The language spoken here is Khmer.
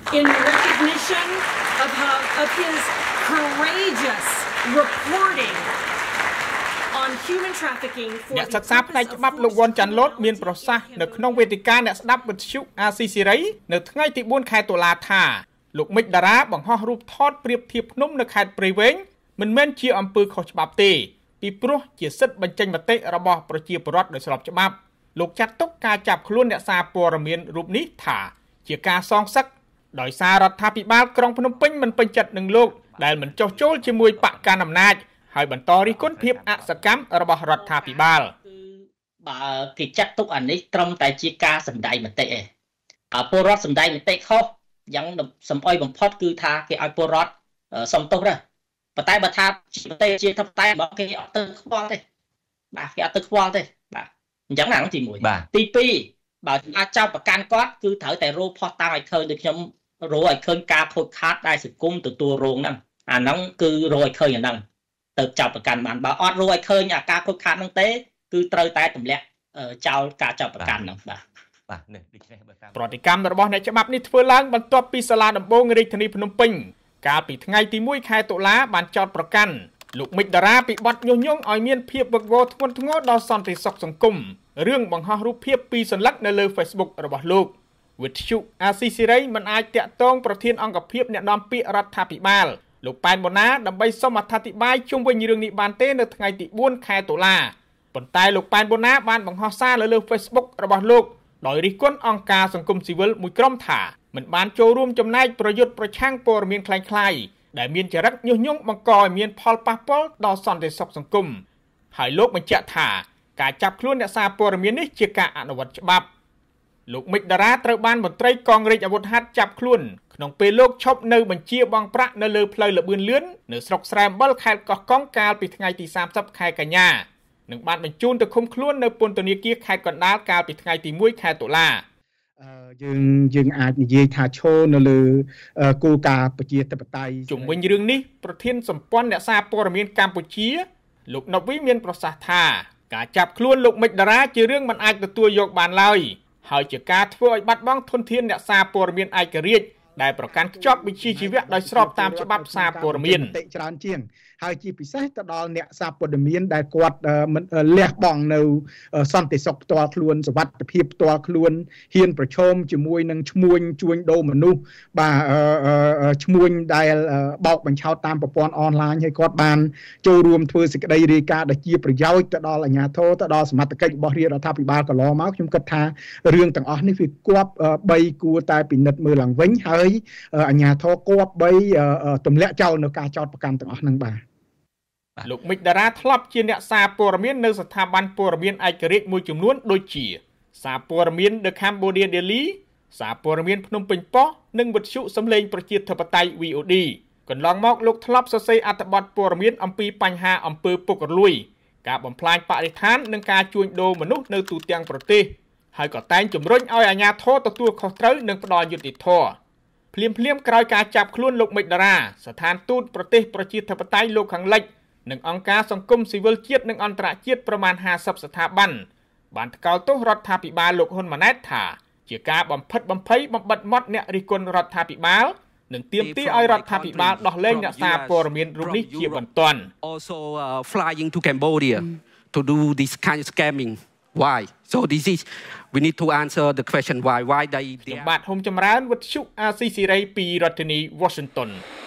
in recognition of his courageous reporting on human trafficking for the purpose of លោកវ៉ាន់ចាន់ឡូតមានប្រសាសន៍នៅក្នុងវេទិកាអ្នកស្ដាប់វិទ្យុអាស៊ីសេរីនៅថ្ងៃទី4ខែតុលាថាលោកមិចតារាបង្ហោះរូបថតប្រៀបធៀបភ្នំនៅខេត្តព្រៃវែងមិនមែនជាអំពើខុសច្បាប់ទេពីព្រោះជាសិទ្ធិបញ្ចេញមតិរបស់ប្រជាពលរដ្ឋដោយស្របច្បាប់លោកចាត់ទុកការចាប់ខ្លួនអ្នកសារព័ត៌មានរូបនេះថាជាការសងសឹកដោយសាររដ្ឋាភិបាលក្រុងភ្នំពេញមិនពេញចិត្តនឹងលោកដែលមិនចុះចូលជាមួយបកកណ្ដាលអំណាចហើយបន្តរិះគន់ភាពអសកម្មរបស់រដ្ឋាភិបាលបើគេចាត់ទុកអានេះត្រឹមតែជាការសម្ដែងមតិឯងពលរដ្ឋសម្ដែងមតិខុសយ៉ាងសំអុយបំផុតគឺថាគេឲ្យពលរដ្ឋសំទោសដែរប៉ុន្តែបើថាមតិជាធិបតេយ្យរបស់គេអត់ទៅខ្វល់ទេបាទគេអត់ទៅខ្វល់ទេបាទអញ្ចឹងហ្នឹងទី1ទី2បើអាចចោទប្រកាន់គាត់គឺត្រូវតែរកផុសតាំងឲ្យឃើញដូចខ្ញុំរកឲ្យឃើញការខូចខាតដែលសង្គមទទួលរងហ្នឹងអាហ្នឹងគឺរកឲ្យឃើញអាហ្នឹងទៅចោទប្រកាន់បានបើអត់រកឲ្យឃើញអាការខូចខាតហ្នឹងទេគឺត្រូវតែទម្លាក់ចោលការចោទប្រកាន់ហ្នឹងបាទនេះដូច្នេះបើតាមប្រតិកម្មរបស់អ្នកច្បាប់នេះធ្វើឡើងបន្ទាប់ពីសាលាដំបងរាជធានីភ្នំពេញកាលពីថ្ងៃទី1ខែតុលាបានចោទប្រកាន់លោកមិចតារាពីបទញុះញង់ឲ្យមានភាពវឹកវរធ្ងន់ធ្ងរដល់សន្តិសុខសង្គមរឿងបង្ហោះរូបភាពពីរសន្លឹកនៅលើ Facebook របស់លោកវិទ្យុអាស៊ីសេរីមិនអាចតាក់ទងប្រធានអង្គភិបអ្នកនាំពាក្យរដ្ឋាភិបាលលោកប៉ែនបូណាដើម្បីសូមអធិប្បាយជុំវិញរឿងនេះបានទេនៅថ្ងៃទី4ខែតុលាប៉ុន្តែលោកប៉ែនបូណាបានបង្ហោះសារលើ Facebook របស់លោកដោយរិះគន់អង្គការសង្គមស៊ីវិលមួយក្រុមថាមិនបានចូលរួមចំណែកប្រយុទ្ធប្រឆាំងព័ត៌មានคล้ายៗដែលមានចរិតញុះញង់បង្កឲ្យមានផលប៉ះពាល់ដល់សន្តិសុខសង្គមហើយលោកបញ្ជាក់ថាការចាប់ខ្លួនអ្នកសារព័ត៌មាននេះជាការអនុវត្តច្បាប់លោកមិចតារាត្រូវបានមន្ត្រីកងរាជអាវុធហត្ថចាប់ខ្លួនក្នុងពេលលោកឈប់នៅបញ្ជាបង់ប្រាក់នៅលើផ្លូវលបឿនលឿននៅស្រុកស្រែអំបិលខេត្តកោះកុងកាលពីថ្ងៃទី30ខែកញ្ញានិងបានបញ្ជូនទៅឃុំខ្លួននៅពន្ធនាគារខេត្តកណ្ដាលកាលពីថ្ងៃទី1ខែតុលាយើងអាចនិយាយថាឈរនៅលើគោលការណ៍ប្រជាធិបតេយ្យជុំវិញរឿងនេះប្រធានសម្ព័ន្ធអ្នកសារព័ត៌មានកម្ពុជាលោកណូវីមានប្រសាសន៍ថាការចាប់ខ្លួនលោកមិចតារាជារឿងមិនអាចទទួលយកបានឡើយហើយជាការធ្វើឲ្យបាត់បង់ធនធានអ្នកសារព័ត៌មានឯករាជ្យដែលប្រកាន់ខ្ជាប់វិជ្ជាជីវៈដោយស្របតាមច្បាប់សារព័ត៌មានច្រើនជាងហើយជាពិសេសទៅដល់អ្នកសារព័ត៌មានដែលគាត់លះបង់នៅសន្តិសុខផ្ទាល់ខ្លួនសុវត្ថិភាពផ្ទាល់ខ្លួនហ៊ានប្រឈមជាមួយនឹងឈ្មួញជួញដូរមនុស្សបាទឈ្មួញដែលបោកបញ្ឆោតតាមប្រព័ន្ធអនឡាញហើយគាត់បានចូលរួមធ្វើសេចក្តីរាយការណ៍ដែលជាប្រយោជន៍ទៅដល់អាជ្ញាធរទៅដល់សមត្ថកិច្ចរបស់រាជរដ្ឋាភិបាលកន្លងមកខ្ញុំគិតថារឿងទាំងអស់នេះវាគួរ3គួរតែពិនិត្យមើលឡើងវិញហើយអាជ្ញាធរគួរ3ទម្លាក់ចោលនៅការចោទប្រកាន់ទាំងអស់ហ្នឹងបាទលោកមិចតារាធ្លាប់ជាអ្នកសារព័ត៌មាននៅស្ថាប័នព័ត៌មានឯករាជ្យមួយចំនួនដូចជាសារព័ត៌មាន The Cambodia Daily សារព័ត៌មានភ្នំពេញប៉ុស្តិ៍និងវិទ្យុសំឡេងប្រជាធិបតេយ្យ VOD កន្លងមកលោកធ្លាប់សរសេរអត្ថបទព័ត៌មានអំពីបញ្ហាអំពើពុករលួយការបំផ្លាញបរិស្ថាននិងការជួញដូរមនុស្សនៅទូទាំងប្រទេសហើយក៏តែងជំរុញឲ្យអាជ្ញាធរទទួលខុសត្រូវនិងផ្ដល់យុត្តិធម៌ភ្លាមក្រោយការចាប់ខ្លួនលោកមិចតារាស្ថានទូតប្រទេសប្រជាធិបតេយ្យលោកខាងលិចនិងអង្គការសង្គមស៊ីវិលជាតិនិងអន្តរជាតិប្រមាណ50ស្ថាប័នបានថ្កោលទោសរដ្ឋាភិបាលលោកហ៊ុនម៉ាណែតថាជាការបំផិតបំភ័យបំបិទមាត់អ្នករិះគន់រដ្ឋាភិបាលនិងទាមទារឲ្យរដ្ឋាភិបាលដោះលែងអ្នកសារព័ត៌មានរូបនេះជាបន្ទាន់ Also flying to Cambodia to do this kind of scamming why so this is we need to answer the question why they បាទហុំចម្រើនវិទ្យុអាស៊ីសេរីពីរដ្ឋធានី Washington